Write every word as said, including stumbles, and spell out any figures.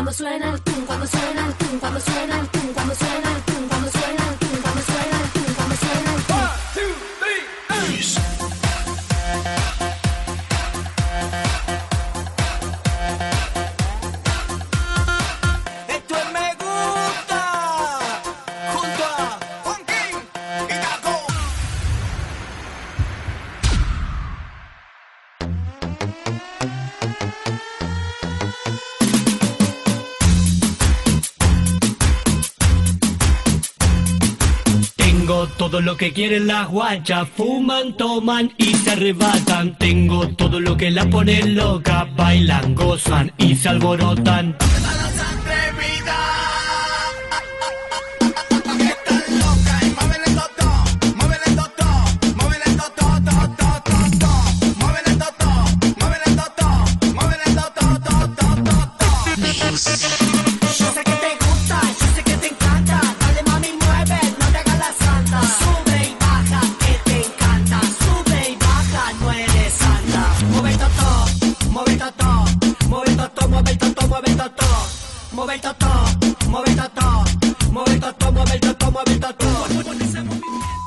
cuando suena el tum, cuando suena el tum, cuando suena el tum, cuando suena el tum, cuando suena el tum, cuando suena el tum, cuando suena el tum. One, two, three, Esto es Me Gusta, junto a Funky y Taco. Tengo todo lo que quieren las guachas, fuman, toman y se arrebatan. Tengo todo lo que la pone loca, bailan, gozan y se alborotan. Yo sé que te gusta, yo sé que te encanta. Dale mami, mueve, no te hagas la santa. Sube y baja, que te encanta. Sube y baja, no eres santa. Mueve el totó, mueve el totó, mueve el totó, mueve el totó, mueve el totó. Mueve el totó, mueve el totó, mueve el totó, mueve el totó, mueve el totó. Con ese movimiento.